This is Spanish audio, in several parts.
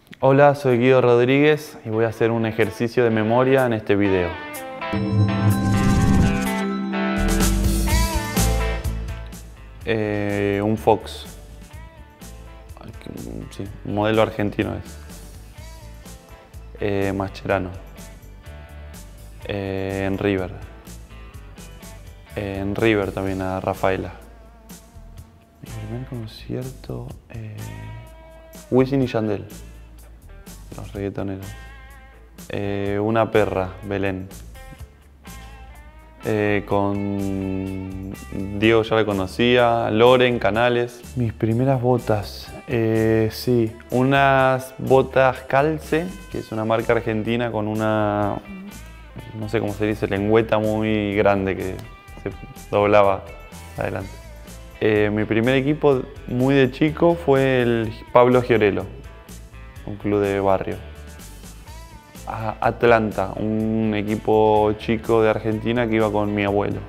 Hola, soy Guido Rodríguez y voy a hacer un ejercicio de memoria en este video. Un Fox. Sí, un modelo argentino es. Mascherano. En River. En River también a Rafaela. Mi primer concierto... Wisin y Yandel. Los reggaetoneros. Una perra, Belén. Con Diego ya la conocía, Loren, Canales. Mis primeras botas, sí, unas botas Calce, que es una marca argentina con una, no sé cómo se dice, lengüeta muy grande que se doblaba adelante. Mi primer equipo muy de chico fue el Pablo Giorello, un club de barrio. Atlanta, un equipo chico de Argentina que iba con mi abuelo.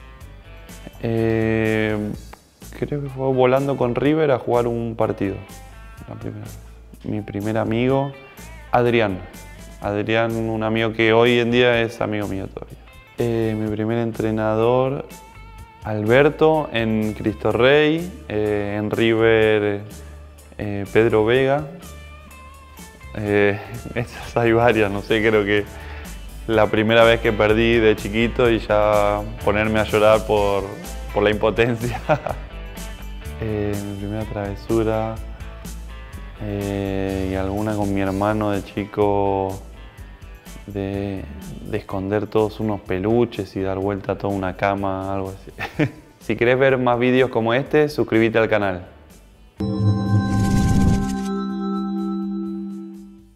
Creo que fue volando con River a jugar un partido, la primera vez. Mi primer amigo, Adrián. Adrián, un amigo que hoy en día es amigo mío todavía. Mi primer entrenador, Alberto, en Cristo Rey, en River, Pedro Vega. Esas hay varias, no sé, creo que la primera vez que perdí de chiquito y ya ponerme a llorar por la impotencia. Mi primera travesura y alguna con mi hermano de chico de esconder todos unos peluches y dar vuelta a toda una cama, algo así. Si querés ver más vídeos como este, suscríbete al canal.